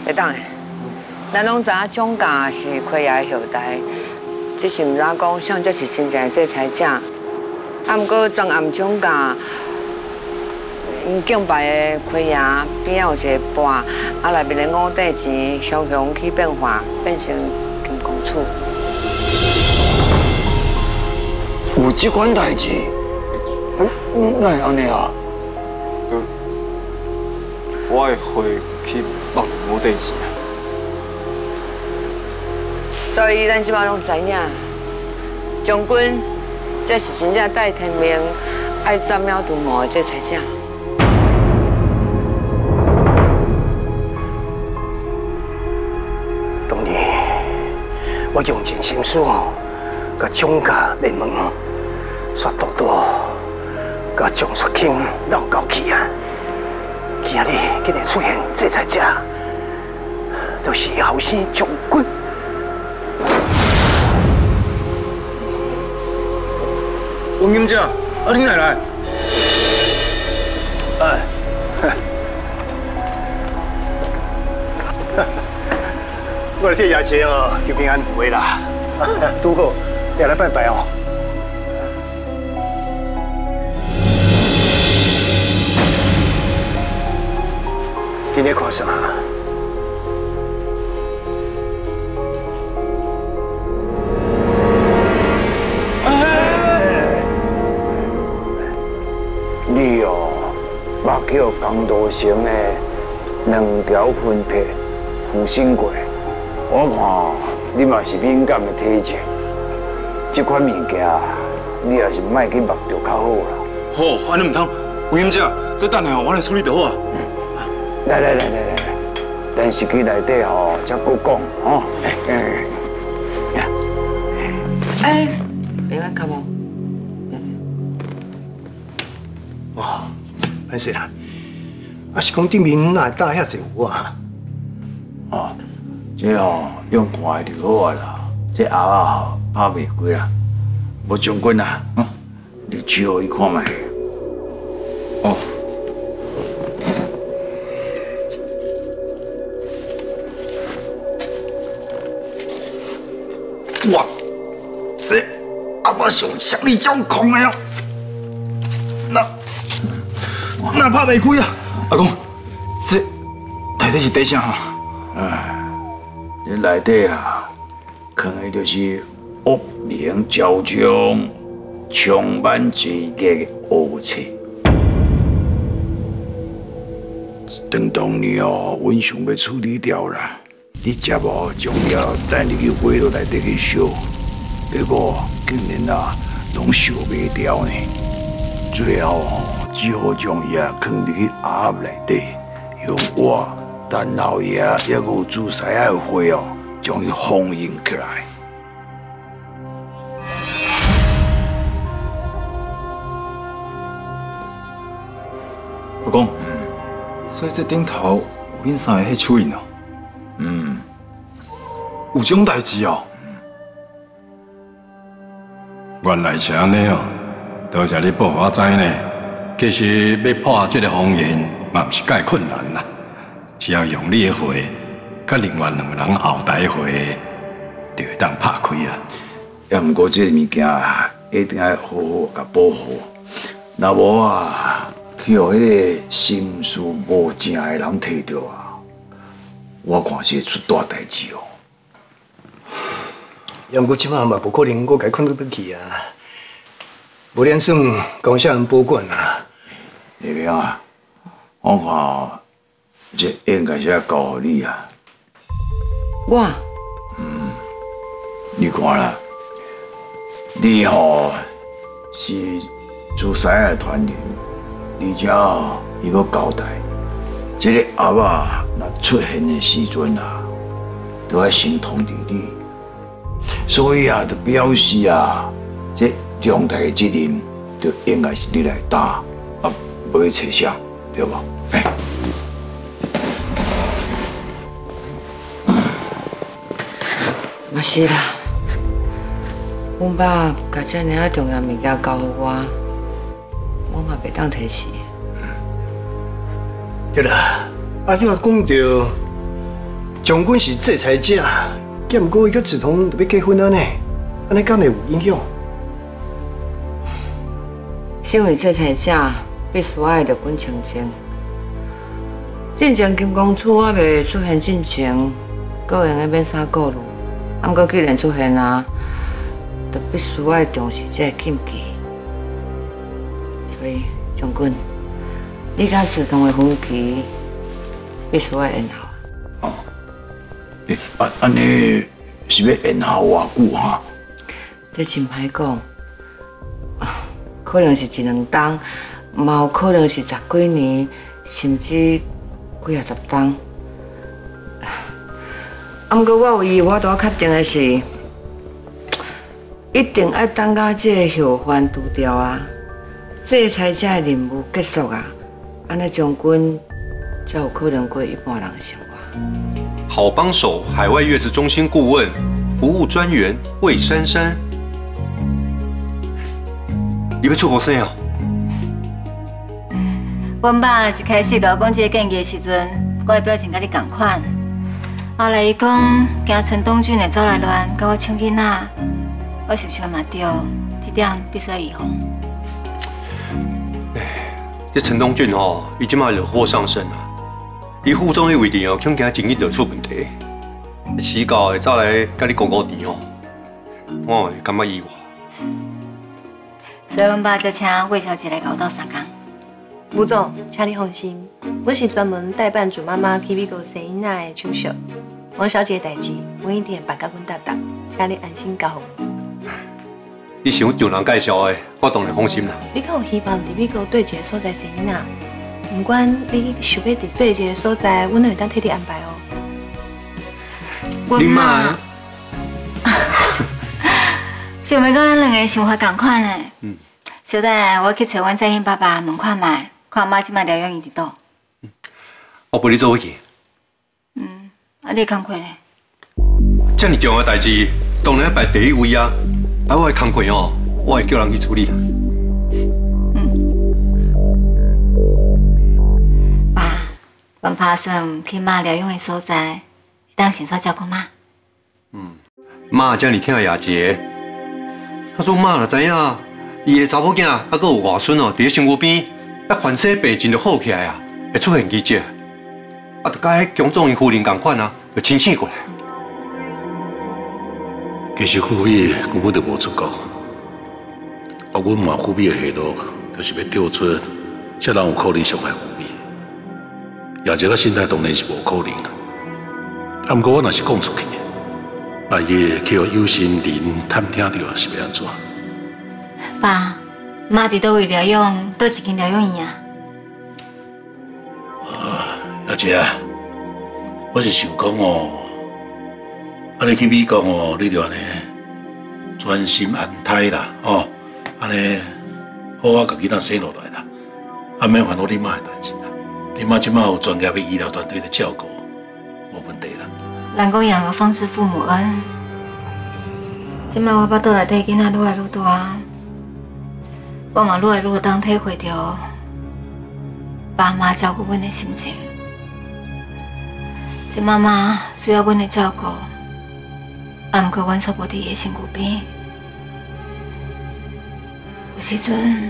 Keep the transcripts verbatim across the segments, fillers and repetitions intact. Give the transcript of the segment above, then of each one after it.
会当的。咱拢知影蒋家是亏爷的后代，只是唔知讲像这是真正的制裁者。啊，毋过庄暗蒋家，因敬拜的亏爷边仔有一个钵，啊内面的五帝钱相向去变化，变成金公厝。 有这款代志？哪会安尼啊？ 我会回去帮五帝钱啊。 所以咱即摆拢知影，将军这是真正带天命爱斩妖除魔的制裁者。 当年我用尽心思，甲蒋家联盟刷多多，甲蒋淑卿闹交气啊！今日竟然出现制裁者，都是后生将军。 王金姐，啊，你哪来？ 哎，我来替爷姐哦，求平安无碍啦。拄好，也来拜拜哦。今日看啥？ 你哦，目叫江道成的两条分皮浮生过，我看你嘛是敏感的体质，这款物件你也是莫去目着较好啦。 好，安尼唔通，吴英姐，这等下我来处理就好啊。 来来来来来来，电视机内底吼，才搁讲吼。哎， 哎，别个看无？ 哦，歹势啦，啊是讲顶面哪会搭遐济有啊？ 哦，这哦用看的就好啊啦，这鸭啊拍袂过啦。无将军啊，嗯，你取互伊看卖。哦。哇，这阿爸上强力掌控的哦，那。 那拍袂开啊！阿公，这内底是底啥啊？哎，这内底啊，藏的就是恶名昭彰、充满罪孽的恶册。当当年哦，阮想要处理掉啦，你才无将了带入去回到内底去烧，结果竟然啊，拢烧袂掉呢。最后哦。 只好将伊啊放入去鸭内底，用我、等老爷还有祖师爷的火哦，将伊封印起来。 阿公，所以这顶头有恁三个迄手印哦。 嗯， 有这种代志哦。 原来是安尼哦，多谢你报我知呢。 其实要破这个封印，嘛毋是介困难啦，只要用你的火，甲另外两个人后台的火，就会当拍开啦。 也毋过这个物件一定要好好甲保护，若无啊，去互迄个心思无正的人摕到啊，我看是会出大代志哦。 也毋过即马嘛无可能，我家困倒去啊。 无连算高下人保管啊！ 那边啊，我看哦，这应该是要交互你啊。 我， 嗯，你看啦，你吼是祖师的传人，而且哦，伊个交代，这个鸭啊，若出现的时阵啊，都要先通知你，所以啊，就表示啊，这。 重大的责任就应该是你来担，啊，无去扯啥，对无？哎， 嘛是啦，阮爸甲遮尔啊重要物件交予我，我嘛袂当摕死。 对啦，啊，你若讲到将军是制裁者，兼毋过伊甲梓潼就要结婚了呢，安尼敢会有影响？ 身为制裁者，必须爱着本清净。进前金公厝还未出现进前，个用个免啥顾虑。啊，毋过既然出现啊，就必须爱重视这个禁忌。所以，将军，你甲梓潼的婚期必须爱延后。 哦，诶，安安尼是要延后偌久哈？ 这真歹讲。 可能是一两冬，嘛有可能是十几年，甚至几啊十冬。啊，毋过我有伊，我拄确定的是，一定要等到这个后患除掉啊，制裁者的任务结束啊，安尼将军才有可能过一般人的生活。 好帮手海外月子中心顾问、服务专员魏珊珊。 你要出国生啊？ 阮爸一开始甲我讲这个建议的时阵，我的表情甲你同款。后来伊讲惊陈东俊会走来乱，甲我抢囡仔，我想想嘛对，这点必须要预防。 哎，这陈东俊吼，伊即马惹祸上身啊！伊副总迄位置哦，恐惊经济就出问题，迟到会走来甲你糊糊甜哦，我会感觉意外。 所以，阮爸才请魏小姐来甲我斗相共。 吴总，请你放心，我是专门代办准妈妈去美国生囡仔的手续。王小姐的代志，我一定会办甲阮达达，请你安心交付。 你想丈人介绍的，我当然放心啦。 你敢有希望伫美国对一个所在生囡仔？不管你想要伫对一个所在，阮都会当替你安排哦。 阮妈。想要甲咱两个想法同款的。嗯。 小等下，我去找阮载欣爸爸问看卖，看妈即摆疗养院伫倒。 嗯，我陪你做伙去。 嗯，啊，你工课呢？ 这么重要的代志，当然要排第一位啊！啊，我的工课哦，我会叫人去处理。 嗯。爸，阮打算去妈疗养的所在，当先煞照顾妈。 嗯，妈这么疼亚杰，他做妈就知影。 伊的查某囝，还佫有外孙哦，伫咧身躯边，啊，凡世病情就好起来啊，会出现奇迹。啊，就甲迄强壮因夫人同款啊，就清醒过来。 其实富美根本就无出国，啊，阮嘛富美的下落，就是要调出遮人有可能伤害富美。亚杰个心态当然是无可能啦。啊，毋过我若是讲出去，万一去互有心人探听到，是要安怎？ 爸，妈伫倒位疗养，倒一间疗养院啊？ 啊，阿姐啊，我是想讲哦，安尼去美国哦，你着安尼专心安胎啦，哦，安尼好好甲囡仔生落来啦，啊免烦恼你妈的代志啦。你妈即摆有专业的医疗团队在照顾，无问题啦。 人讲养儿方知父母恩，即摆我巴肚内底囡仔愈来愈大。 我嘛愈来愈当体会到爸妈照顾阮的心情。这妈妈需要阮的照顾，啊，毋过阮却无伫伊的身躯边。有时阵，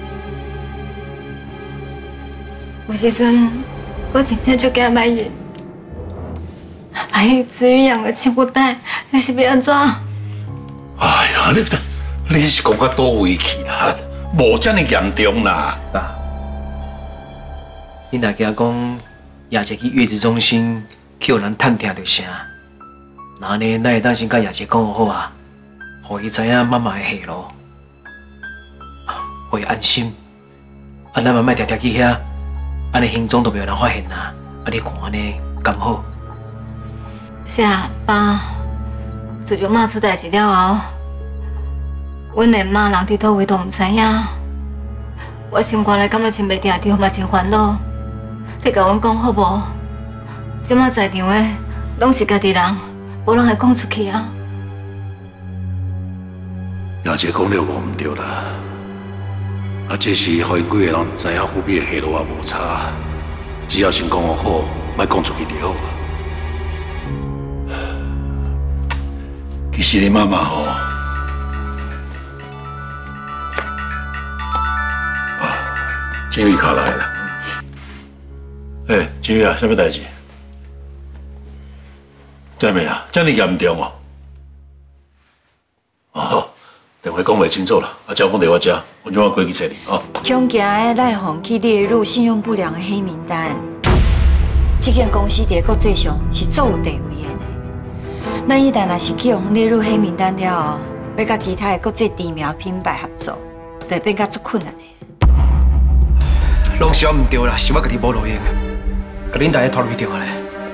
有时阵，我真正就惊万一，万一子瑜养个亲不带，你是要安怎？ 哎呀，你你是讲到倒位去啦？ 无遮尔严重啦， 爸，你若惊讲亚杰去月子中心去互人探听着啥，那安尼咱会当先甲亚杰讲好啊，互伊知影妈妈的下落，互伊安心。啊，咱嘛莫常常去遐，安尼行踪都袂有人发现啊。啊，你看安尼刚好。 是啊，爸，自从妈出代志了后。 阮连妈人伫倒位都毋知影，我心肝内感觉真袂定着，嘛真烦恼。你甲阮讲好无？即马在场的拢是家己人，无人会讲出去啊。 亚杰讲了无毋对啦，啊，这是互因几个人知影富美的下落也无差，只要先讲好，莫讲出去就好啊。 其实你妈妈吼，啊，金玉卡来了。哎、欸，金玉啊，什么代志？在没啊？这么严重哦？哦，电话讲袂清楚啦，啊，照讲伫我遮，我今晚过去找你哦。 恐惊的赖鸿去列入信用不良的黑名单，这间公司伫国际上是最有地位的呢。咱一旦若是去互列入黑名单了后，要甲其他的国际知名品牌合作，就会变甲足困难的。 拢是我唔对啦，是我家己无路用，甲恁大家拖累掉咧。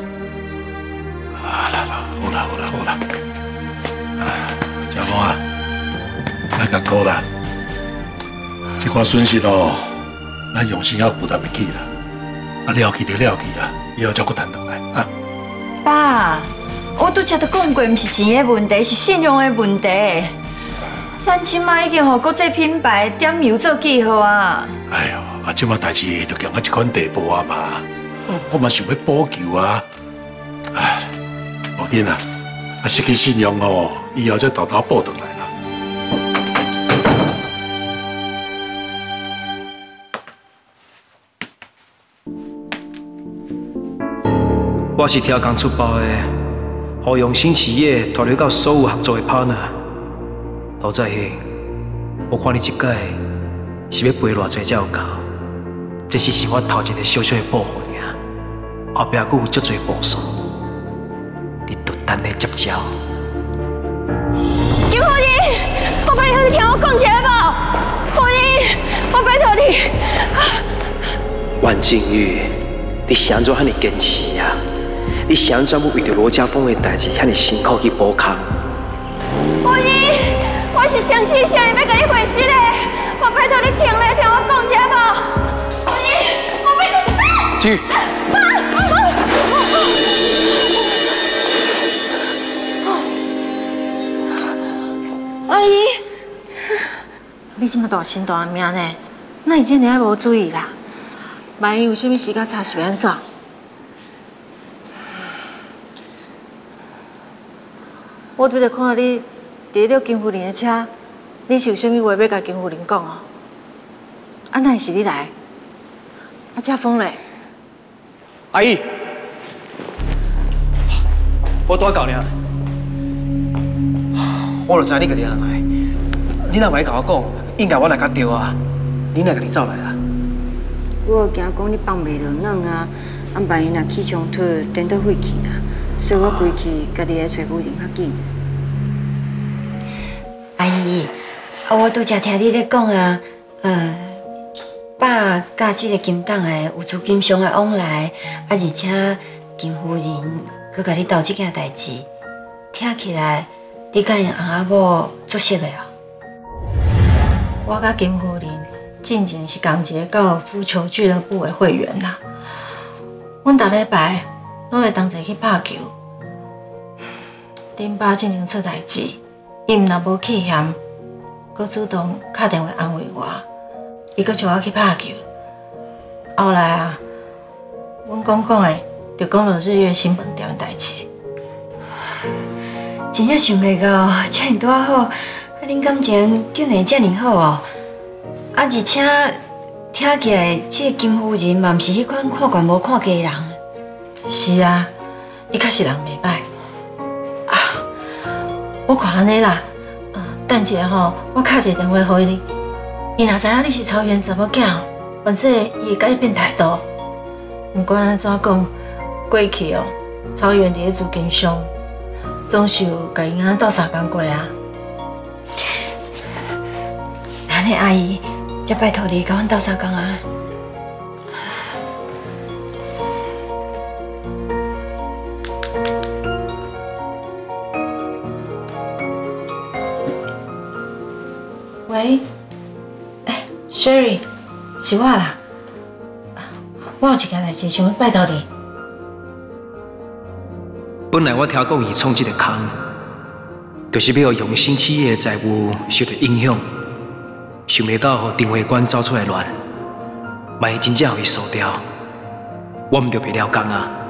啊，来啦，好啦，好啦，好啦。啊，小峰啊，莫甲顾啦，这寡损失哦，咱用心要负担得起啦。啊，了去就了去啊，以后才搁谈得来啊。 爸，我拄则都讲过，毋是钱的问题，是信用的问题。咱即摆已经互国际品牌点油做记号啊！ 哎呦，啊，即摆代志都行到这款地步啊嘛，我嘛想要补救啊。哎，无紧啊，啊失去信用哦，以后再偷偷补回来啦。 我是调工出包的，互用新企业拖累到所有合作的 partner。都在迄，我看你一届是要赔偌济才有够，这只是我头一个小小的报复尔，后壁还有足多步数，你就等下接招。 金夫人，我拜托你听我讲一下无？夫人，我拜托你。 万静玉，你是安怎遐尼坚持啊？你是安怎要为着罗家峰的代志遐尼辛苦去补空？ 夫人，我是相信上要甲你回信的，我拜托你停咧，听我讲一下无？夫人，我拜托你。 静玉。 阿姨，你这么大心大命呢？那已经你还无注意啦？万一有啥物事较差是要安怎？我拄则看到你坐了金夫人的车，你是有啥物话要甲金夫人讲哦？啊，那是你来？啊，家峰嘞？ 阿姨，我多搞呢。我就知你家己人来，你若唔爱甲我讲，应该我来较对啊。你哪家己走来啊？ 我惊讲你放袂落软啊，啊万一若起冲突，颠倒废去啦，所以我规去家己来找夫人较紧。阿姨，啊我拄则听你咧讲啊，呃，爸甲即个金党的有资金上的往来，啊而且金夫人佮甲你斗即件代志，听起来。你甲因翁仔某做熟的啊？我甲金夫人进前是同一个高尔夫球俱乐部的会员啦。阮逐礼拜拢会同齐去拍球。恁爸进前出代志，伊毋若无气嫌，佮主动打电话安慰我，伊佮叫我去拍球。后来啊，阮讲讲的，就讲到日月新饭店的代志。真正想袂到，遮尔拄好，啊，恁感情竟然遮尔好哦！啊，而且听起来，这个金夫人嘛，毋是迄款看惯无看低的人。是啊，伊确实人袂歹。啊，我看安尼啦，呃，等一下吼，我敲一个电话给你。伊若知影你是曹元查某囝，或者伊会改变态度。毋管安怎讲，过去哦，曹元伫咧资金上。总是有甲因仔斗相共过啊！安尼阿姨，则拜托你甲阮斗相共啊！喂，哎 ，Sherry， 是我啦。我有一件代志想要拜托你。 本来我听讲伊创这个空，就是要用新企业的财务受到影响，想袂到，互电话官走出来乱，万一真正互伊输掉，我毋就白了工啊！